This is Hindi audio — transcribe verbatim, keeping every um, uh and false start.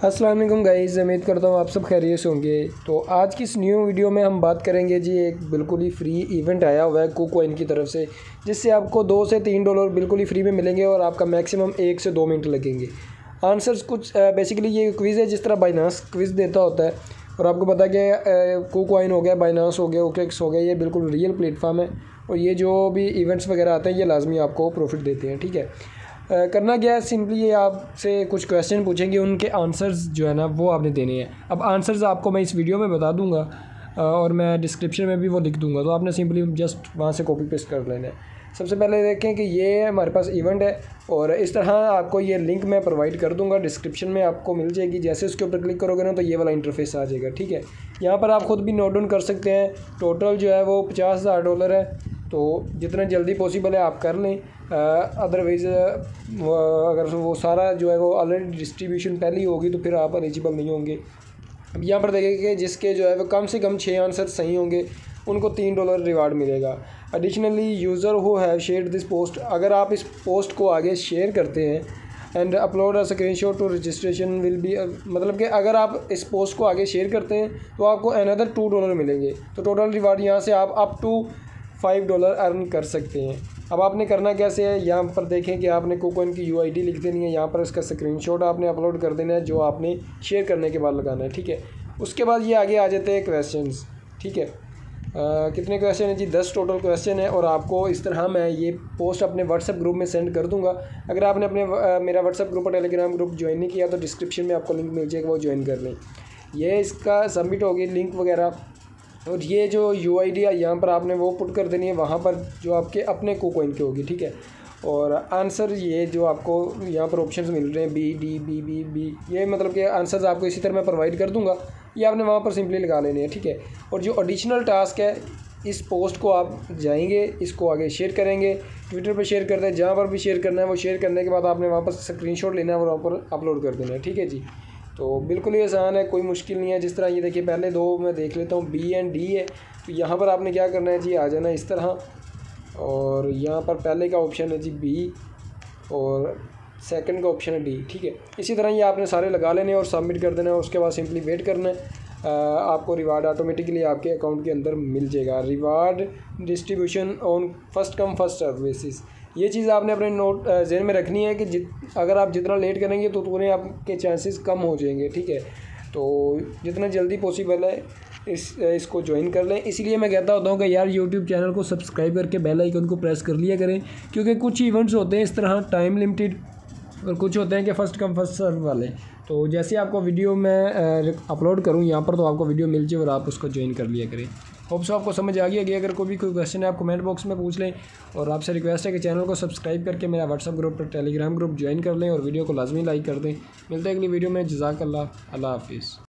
अस्सलाम वालेकुम गाइस, उम्मीद करता हूँ आप सब खैरियत से होंगे। तो आज की इस न्यू वीडियो में हम बात करेंगे जी, एक बिल्कुल ही फ्री इवेंट आया हुआ है कुकॉइन की तरफ से, जिससे आपको दो से तीन डॉलर बिल्कुल ही फ्री में मिलेंगे और आपका मैक्सिमम एक से दो मिनट लगेंगे। आंसर्स कुछ बेसिकली ये क्विज़ है जिस तरह बाइनांस क्विज़ देता होता है, और आपको पता है कि कुकॉइन हो गया, बाइनांस हो गया, ओकेक्स हो गया, ये बिल्कुल रियल प्लेटफॉर्म है और ये जो भी इवेंट्स वगैरह आते हैं ये लाजमी आपको प्रॉफिट देते हैं। ठीक है, Uh, करना क्या है, सिंपली ये आपसे कुछ क्वेश्चन पूछेंगे, उनके आंसर्स जो है ना वो आपने देने हैं। अब आंसर्स आपको मैं इस वीडियो में बता दूंगा uh, और मैं डिस्क्रिप्शन में भी वो लिख दूंगा, तो आपने सिंपली जस्ट वहाँ से कॉपी पेस्ट कर लेना है। सबसे पहले देखें कि ये हमारे पास इवेंट है और इस तरह आपको ये लिंक मैं प्रोवाइड कर दूंगा, डिस्क्रिप्शन में आपको मिल जाएगी। जैसे उसके ऊपर क्लिक करोगे ना तो ये वाला इंटरफेस आ जाएगा। ठीक है, यहाँ पर आप ख़ुद भी नोट डाउन कर सकते हैं। टोटल जो है वो पचास हज़ार डॉलर है, तो जितना जल्दी पॉसिबल है आप कर लें। अदरवाइज़ अगर वो सारा जो है वो ऑलरेडी डिस्ट्रीब्यूशन पहले ही होगी तो फिर आप एलिजिबल नहीं होंगे। अब यहाँ पर देखेंगे जिसके जो है वो कम से कम छः आंसर सही होंगे उनको तीन डॉलर रिवार्ड मिलेगा। Additionally user who have shared this post, अगर आप इस पोस्ट को आगे शेयर करते हैं and upload a screenshot to registration will be, मतलब कि अगर आप इस पोस्ट को आगे शेयर करते हैं तो आपको अनदर टू डॉलर मिलेंगे। तो टोटल रिवार्ड यहाँ से आप up to five dollar earn कर सकते हैं। अब आपने करना कैसे है, यहाँ पर देखें कि आपने कुकॉइन की यू आई डी लिख देनी है, यहाँ पर इसका स्क्रीनशॉट आपने अपलोड कर देना है जो आपने शेयर करने के बाद लगाना है। ठीक है, उसके बाद ये आगे आ जाते हैं क्वेश्चंस। ठीक है, आ, कितने क्वेश्चन हैं जी? दस टोटल क्वेश्चन है और आपको इस तरह मैं ये पोस्ट अपने व्हाट्सएप ग्रुप में सेंड कर दूंगा। अगर आपने अपने आ, मेरा व्हाट्सएप ग्रुप और टेलीग्राम ग्रुप ज्वाइन नहीं किया तो डिस्क्रिप्शन में आपको लिंक मिल जाएगा, वो ज्वाइन कर लें। ये इसका सबमिट होगी लिंक वगैरह, और ये जो यू आई डी है यहाँ पर आपने वो पुट कर देनी है, वहाँ पर जो आपके अपने कुकॉइन की होगी। ठीक है, और आंसर ये जो आपको यहाँ पर ऑप्शंस मिल रहे हैं B D B B B, ये मतलब कि आंसर्स आपको इसी तरह मैं प्रोवाइड कर दूँगा, ये आपने वहाँ पर सिंपली लगा लेने हैं। ठीक है, और जो एडिशनल टास्क है, इस पोस्ट को आप जाएंगे, इसको आगे शेयर करेंगे, ट्विटर पर शेयर करते हैं, जहाँ पर भी शेयर करना है वो शेयर करने के बाद आपने वहाँ पर स्क्रीनशॉट लेना है और वहाँ पर अपलोड कर देना है। ठीक है जी, तो बिल्कुल ही आसान है, कोई मुश्किल नहीं है। जिस तरह ये देखिए, पहले दो मैं देख लेता हूँ, बी एंड डी है। तो यहाँ पर आपने क्या करना है जी, आ जाना इस तरह, और यहाँ पर पहले का ऑप्शन है जी बी और सेकंड का ऑप्शन है डी। ठीक है, इसी तरह ये आपने सारे लगा लेने और सबमिट कर देना है। उसके बाद सिंपली वेट करना है, आ, आपको रिवार्ड ऑटोमेटिकली आपके अकाउंट के अंदर मिल जाएगा। Reward distribution on first come first serve basis, ये चीज़ आपने अपने नोट जहन में रखनी है कि जित अगर आप जितना लेट करेंगे तो उतने आपके चांसेस कम हो जाएंगे। ठीक है, तो जितना जल्दी पॉसिबल है इस इसको ज्वाइन कर लें। इसलिए मैं कहता होता हूँ कि यार यूट्यूब चैनल को सब्सक्राइब करके बेल आइकन को प्रेस कर लिया करें, क्योंकि कुछ इवेंट्स होते हैं इस तरह टाइम लिमिटेड और कुछ होते हैं कि फ़र्स्ट कम फर्स्ट सर्व वाले। तो जैसे आपको वीडियो मैं अपलोड करूँ यहाँ पर तो आपको वीडियो मिल जाए और आप उसको ज्वाइन कर लिया करें। होप सो आपको समझ आ गई। अगर कोई भी कोई क्वेश्चन है आप कमेंट बॉक्स में पूछ लें, और आपसे रिक्वेस्ट है कि चैनल को सब्सक्राइब करके मेरा व्हाट्सएप ग्रुप और टेलीग्राम ग्रुप ज्वाइन कर लें और वीडियो को लाजमी लाइक कर दें। मिलते हैं अगली वीडियो में। जज़ाकल्लाह, अल्लाह हाफिज़।